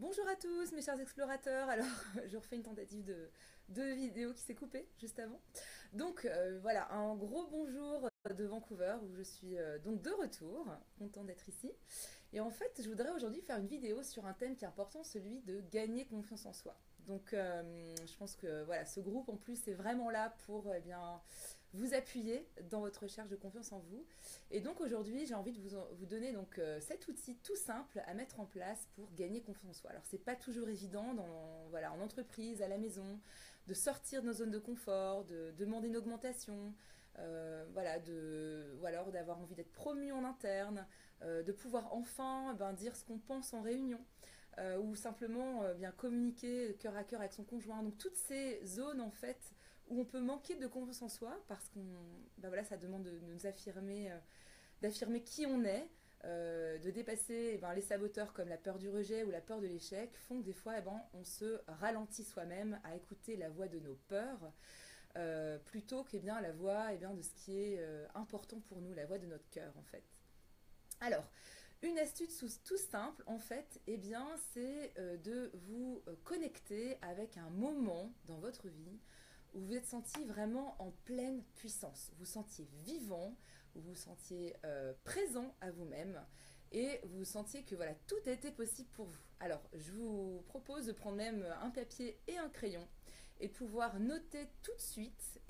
Bonjour à tous mes chers explorateurs, alors je refais une tentative de vidéo qui s'est coupée juste avant. Donc voilà, un gros bonjour de Vancouver où je suis donc de retour, content d'être ici. Et en fait je voudrais aujourd'hui faire une vidéo sur un thème qui est important, celui de gagner confiance en soi. Donc je pense que voilà, ce groupe en plus est vraiment là pour bien vous appuyer dans votre recherche de confiance en vous. Et donc aujourd'hui, j'ai envie de vous donner donc cet outil tout simple à mettre en place pour gagner confiance en soi. Alors c'est pas toujours évident voilà, en entreprise, à la maison, de sortir de nos zones de confort, de demander une augmentation, voilà, ou alors d'avoir envie d'être promu en interne, de pouvoir enfin dire ce qu'on pense en réunion. Ou simplement bien communiquer cœur à cœur avec son conjoint. Donc toutes ces zones en fait où on peut manquer de confiance en soi parce qu'on, voilà, ça demande de nous affirmer, d'affirmer qui on est, de dépasser les saboteurs comme la peur du rejet ou la peur de l'échec font que des fois on se ralentit soi-même à écouter la voix de nos peurs plutôt que la voix de ce qui est important pour nous, la voix de notre cœur en fait. Alors, une astuce tout simple, en fait, c'est de vous connecter avec un moment dans votre vie où vous vous êtes senti vraiment en pleine puissance. Vous vous sentiez vivant, vous vous sentiez présent à vous-même et vous sentiez que voilà, tout était possible pour vous. Alors, je vous propose de prendre même un papier et un crayon et de pouvoir noter tout de suite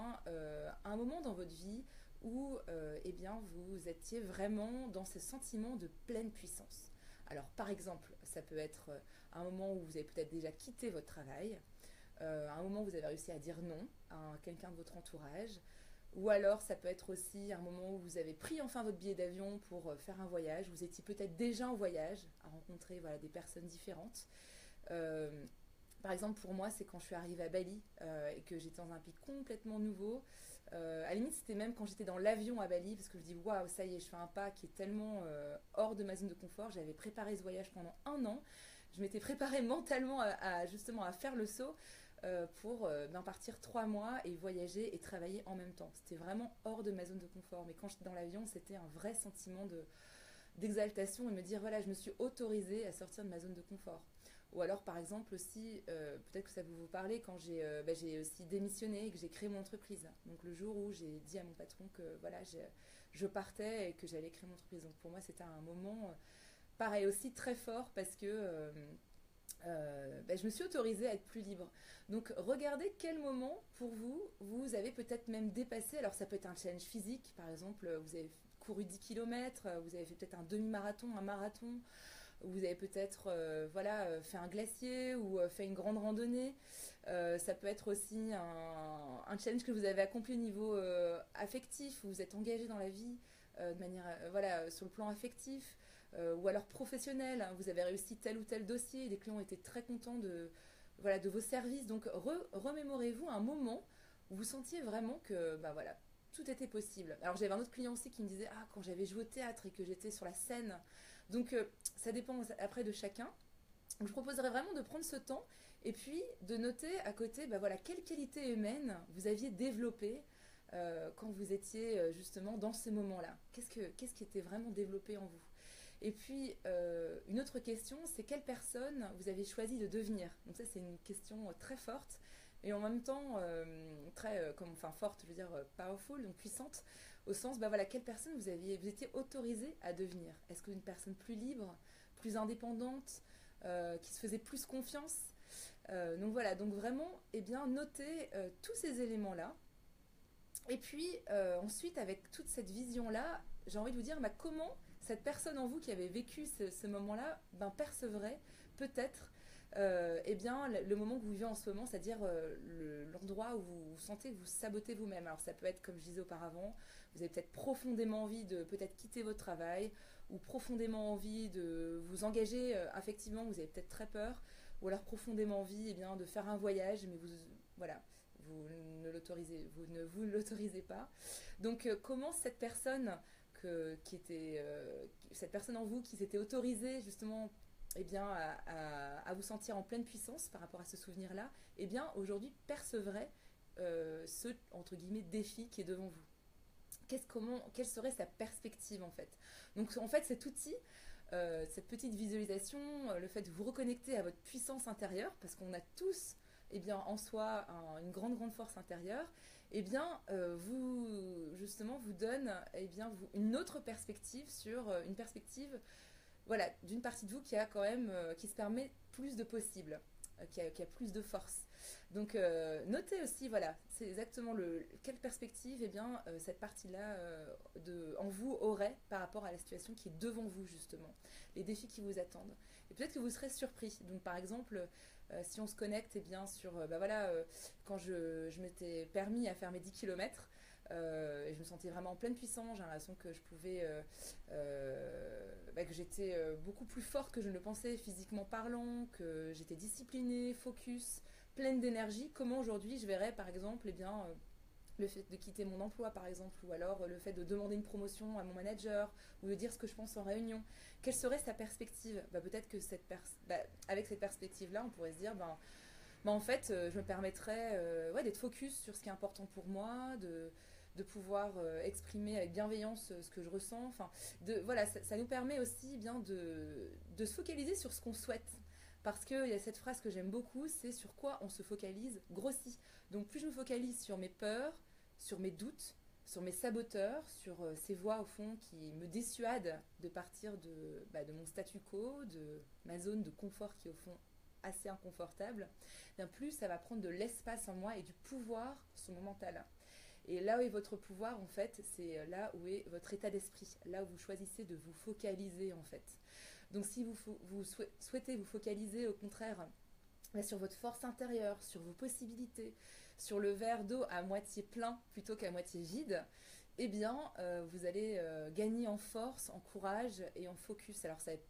un moment dans votre vie où vous étiez vraiment dans ce sentiment de pleine puissance. Alors par exemple, ça peut être un moment où vous avez peut-être déjà quitté votre travail, un moment où vous avez réussi à dire non à quelqu'un de votre entourage, ou alors ça peut être aussi un moment où vous avez pris enfin votre billet d'avion pour faire un voyage, vous étiez peut-être déjà en voyage, à rencontrer voilà, des personnes différentes. Euh, Par exemple, pour moi, c'est quand je suis arrivée à Bali et que j'étais dans un pays complètement nouveau. À la limite, c'était même quand j'étais dans l'avion à Bali, parce que je dis waouh, ça y est, je fais un pas qui est tellement hors de ma zone de confort. J'avais préparé ce voyage pendant un an. Je m'étais préparée mentalement justement à faire le saut pour partir 3 mois et voyager et travailler en même temps. C'était vraiment hors de ma zone de confort. Mais quand j'étais dans l'avion, c'était un vrai sentiment d'exaltation et me dire voilà, je me suis autorisée à sortir de ma zone de confort. Ou alors par exemple aussi, peut-être que ça peut vous parler, quand j'ai aussi démissionné et que j'ai créé mon entreprise. Donc le jour où j'ai dit à mon patron que voilà, je partais et que j'allais créer mon entreprise. Donc pour moi c'était un moment pareil aussi très fort parce que je me suis autorisée à être plus libre. Donc regardez quel moment pour vous, vous avez peut-être même dépassé. Alors ça peut être un challenge physique, par exemple, vous avez couru 10 km, vous avez fait peut-être un demi-marathon, un marathon, vous avez peut-être fait un glacier ou fait une grande randonnée. Ça peut être aussi un challenge que vous avez accompli au niveau affectif, où vous êtes engagé dans la vie de manière voilà, sur le plan affectif ou alors professionnel. Hein, vous avez réussi tel ou tel dossier, les clients étaient très contents voilà, de vos services. Donc remémorez-vous un moment où vous sentiez vraiment que voilà, tout était possible. Alors j'avais un autre client aussi qui me disait ah, quand j'avais joué au théâtre et que j'étais sur la scène. Donc ça dépend après de chacun. Donc, je proposerais vraiment de prendre ce temps et puis de noter à côté voilà, quelles qualités humaines vous aviez développées quand vous étiez justement dans ces moments-là. Qu'est-ce qui était vraiment développé en vous? Et puis, une autre question, c'est quelle personne vous avez choisi de devenir? Donc ça, c'est une question très forte et en même temps très, forte, je veux dire powerful, donc puissante, au sens, voilà, quelle personne vous étiez autorisé à devenir? Est-ce qu'une personne plus libre, plus indépendante, qui se faisait plus confiance? Donc voilà, donc vraiment, notez tous ces éléments-là. Et puis ensuite, avec toute cette vision-là, j'ai envie de vous dire comment cette personne en vous qui avait vécu ce moment-là percevrait peut-être le moment que vous vivez en ce moment, c'est-à-dire l'endroit où vous sentez que vous sabotez vous-même. Alors ça peut être, comme je disais auparavant, vous avez peut-être profondément envie de peut-être quitter votre travail ou profondément envie de vous engager affectivement, vous avez peut-être très peur, ou alors profondément envie de faire un voyage, mais voilà, vous ne vous l'autorisez pas. Donc comment cette personne cette personne en vous qui s'était autorisée justement à vous sentir en pleine puissance par rapport à ce souvenir-là, aujourd'hui percevrait ce entre guillemets défi qui est devant vous. Quelle serait sa perspective en fait? Donc en fait cet outil, cette petite visualisation, le fait de vous reconnecter à votre puissance intérieure, parce qu'on a tous en soi une grande force intérieure, vous donne une autre perspective sur une perspective voilà, d'une partie de vous qui a quand même qui se permet plus de possible, qui a plus de force. Donc notez aussi, voilà, c'est exactement quelle perspective cette partie-là en vous aurait par rapport à la situation qui est devant vous justement, les défis qui vous attendent. Et peut-être que vous serez surpris. Donc par exemple, si on se connecte sur, quand je m'étais permis à faire mes 10 km, et je me sentais vraiment en pleine puissance, j'ai l'impression que je pouvais, que j'étais beaucoup plus forte que je ne le pensais physiquement parlant, que j'étais disciplinée, focus, pleine d'énergie. Comment aujourd'hui je verrais par exemple le fait de quitter mon emploi par exemple, ou alors le fait de demander une promotion à mon manager, ou de dire ce que je pense en réunion. Quelle serait sa perspective? Peut-être que avec cette perspective-là, on pourrait se dire, en fait, je me permettrais d'être focus sur ce qui est important pour moi, de pouvoir exprimer avec bienveillance ce que je ressens. Enfin, voilà, ça nous permet aussi de se focaliser sur ce qu'on souhaite. Parce qu'il y a cette phrase que j'aime beaucoup, c'est sur quoi on se focalise grossit. Donc plus je me focalise sur mes peurs, sur mes doutes, sur mes saboteurs, sur ces voix au fond qui me dissuadent de partir de mon statu quo, de ma zone de confort qui est au fond assez inconfortable, bien plus ça va prendre de l'espace en moi et du pouvoir sur mon mental. Et là où est votre pouvoir, en fait, c'est là où est votre état d'esprit, là où vous choisissez de vous focaliser, en fait. Donc si vous souhaitez vous focaliser, au contraire, sur votre force intérieure, sur vos possibilités, sur le verre d'eau à moitié plein plutôt qu'à moitié vide, vous allez gagner en force, en courage et en focus. Alors, ce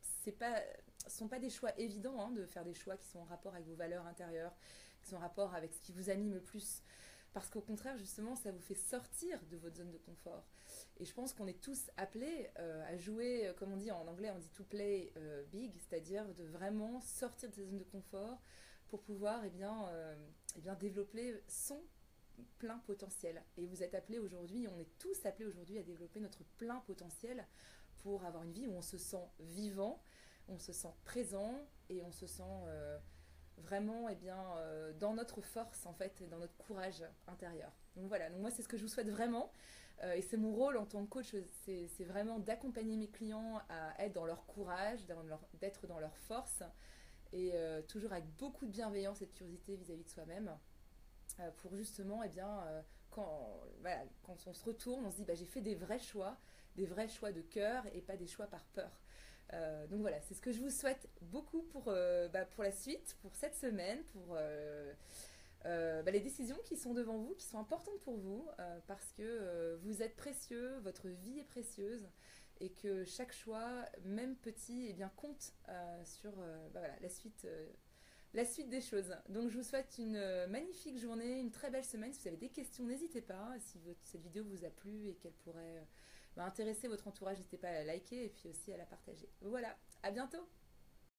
ne sont pas des choix évidents de faire des choix qui sont en rapport avec vos valeurs intérieures, qui sont en rapport avec ce qui vous anime le plus. Parce qu'au contraire, justement, ça vous fait sortir de votre zone de confort. Et je pense qu'on est tous appelés à jouer, comme on dit en anglais, on dit to play big, c'est-à-dire de vraiment sortir de sa zone de confort pour pouvoir développer son plein potentiel. Et vous êtes appelés aujourd'hui, on est tous appelés aujourd'hui à développer notre plein potentiel pour avoir une vie où on se sent vivant, on se sent présent et on se sent vraiment dans notre force en fait, et dans notre courage intérieur. Donc voilà, donc moi c'est ce que je vous souhaite vraiment. Et c'est mon rôle en tant que coach, c'est vraiment d'accompagner mes clients à être dans leur courage, d'être dans leur force et toujours avec beaucoup de bienveillance et de curiosité vis-à-vis de soi-même pour justement, quand on se retourne, on se dit j'ai fait des vrais choix de cœur et pas des choix par peur. Donc voilà, c'est ce que je vous souhaite beaucoup pour la suite, pour cette semaine, pour les décisions qui sont devant vous, qui sont importantes pour vous, parce que vous êtes précieux, votre vie est précieuse, et que chaque choix, même petit, compte sur la suite des choses. Donc je vous souhaite une magnifique journée, une très belle semaine. Si vous avez des questions, n'hésitez pas. Si cette vidéo vous a plu et qu'elle pourrait intéresser votre entourage, n'hésitez pas à la liker et puis aussi à la partager. Voilà, à bientôt!